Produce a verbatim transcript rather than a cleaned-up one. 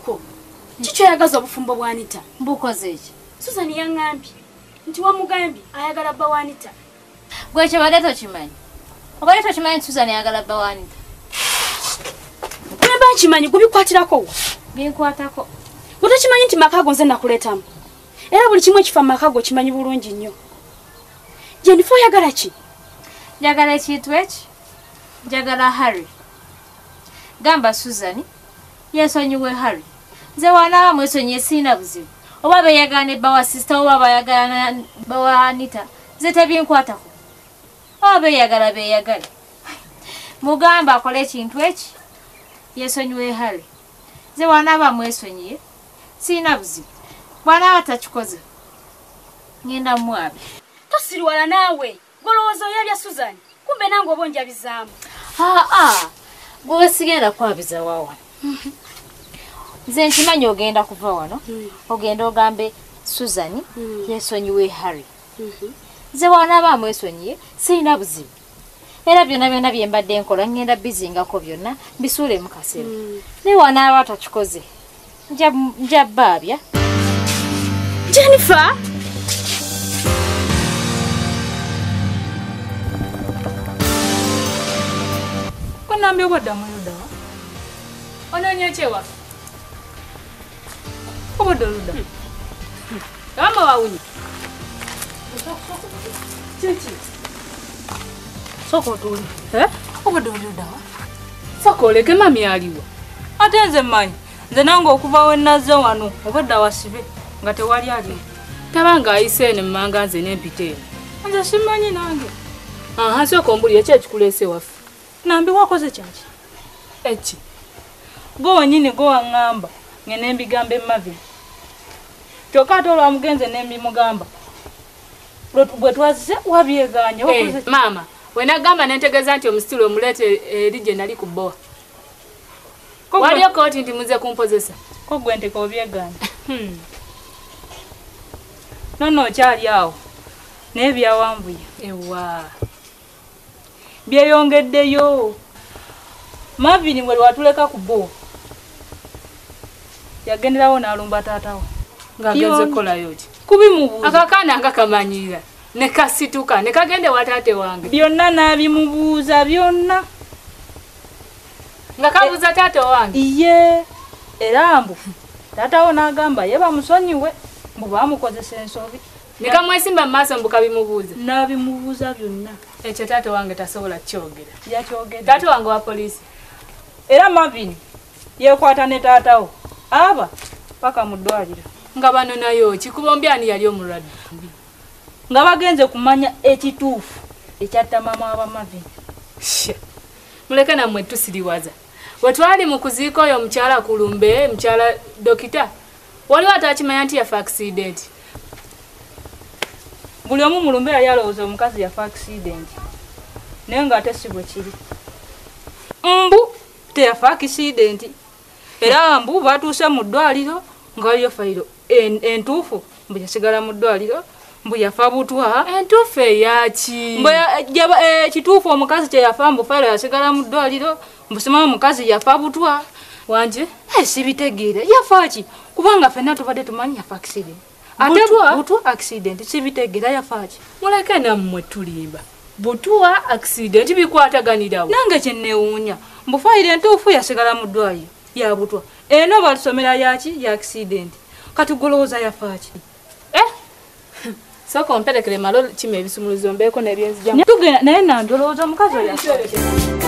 Nandiko. Kicho yagaza obufumbo bwa Anita. Mbukoze ki? Susan yangambi. Nti wamugambi ayagala bba wa Anita. Gwe kye badde tokimanyi. Obadde tokimanyi Susan ayagala bba wa Anita. Bwemba nkimanyi gubikwatirako. Binkwatako. Utakimanyi nti makago nze nakuletamu. Era buli kimwe kifa makago kimanyi bulungi nnyo. Jennifer yagala ki? Njagala ekintu eki. Njagala Harry. Gamba Susan yesonyiwe Harry. Nze wana mwesonyi sina buzibu. Oba beyagane bawa sister oba bayagana bawa Anita. Nze tebinkwatako. Oba beyagala beyagale. Mugamba akole ekintu eki. Yesonyiwe Harry. Nze wana bamwesonyiye sina buzibu. Bwana atakikoze. Ngenda mwabe. Tosiriwala nawe. Golowooza yabya Susan. Kumbe nango obonja bizamu. Ah ah. Gwe sigenda kwabiza wawa. Nze nkimanyi ogenda kuva wano. Ogenda ogambe Susan yesonyiwe Harry. Nze wana bamwesonyiye sina buzibu. Era byonna byonna bye mbadde nkola ngenda bizingako byonna bisuule mu kaseera. Ne wana abatakikoze. Nja nja babya. Jennifer. Nambi obadda muyuda wa? Ononye chewa. Obadda luda. Kama wawuni. Chichi. Soko tuli. Eh? Obadda luda wa? Soko leke mami aliwa. Ate nze manyi. Nze nange okuva we nazze wano obadda wasibe nga tewali ali. Tabanga ayise ne mmanga nze n'empite. Nze simanyi nange. Aha soko mbuli eche kikulese wafu. Nambi wakoze kyaki? Echi. Go wanyini go angamba ngene mbigambe mavi. Chokato lwa mugenze nembi mugamba. Lotu bwe twazise wabyeganye wakoze hey, mama, wena gamba nentegeza nti omusitule omulete erije nali kuboa. Wali okoti nti muze kumpozesa. Ko gwente ko byeganye. Hmm. Nono kyali awo. Nebya wambuye. Ewa. Byeyongeddeyo. Mavini mwe watuleka kubo. Yagenderawo n'alumba taatawo. Ngagenze kola yoti. Kubi mubuuza. Akakana akakamanyira. Ne kasituka ne kagende watate wange. Byonna nabimubuuza byonna. Nga kabuza e, tate wange. Iye. Era mbu taatawo n'agamba ye bamusonyiwe mbu bamukozesa ensobi. Nika mwesimba maaso mbuka bimubuuza. Nabimubuuza byonna. Ekyo tate wange tasobola kyogera. Yakyogera. Tate wange wa polisi. Era Mavini yekwata ne taatawo. Aba paka mu ddwaliro. Nga bano nayo kikubombya ni yali omulwadde. Nga bagenze kumanya ekituufu ekyatta mama aba Mavini. Muleke namwe tusiriwaza. Wetwali mu kuziika oyo mukyala kulumbe, mukyala dokita. Waliwo atakimanya nti yafa accident. Buli omu mulumbe yali alowooza omukazi yafa accident. Naye nga ate si bwe kiri. Mbu teyafa accident. Era mbu batuuse mu ddwaliro nga waliyo fayiro entuufu mbu yasigala mu ddwaliro mbu yafa butwa. Entuufu eyaki? Mbu ekituufu omukazi kye yafa mbu fayiro yasigala mu ddwaliro mbu simanyi omukazi yafa butwa. Wanje? Eh sibitegeere. Yafa ki? Kubanga ffenna tubadde tumanyi yafa accident. Ate butwa butwa accident sibitegeera yafa ki? Muleke nammwe tulimba. Butwa accident bikwataganirawo. Nange kye neewuunya mbu fayiro entuufu yasigala mu ddwaliro ya butwa. Eno balusomera yaki ya accident. Kati golowooza yafa ki? Eh? Soko mperekere malo kime ebisumuluzo mbeeko n'ebyenzijjamu. Tugenda naye nandolowooza omukazi oyo yafa ki?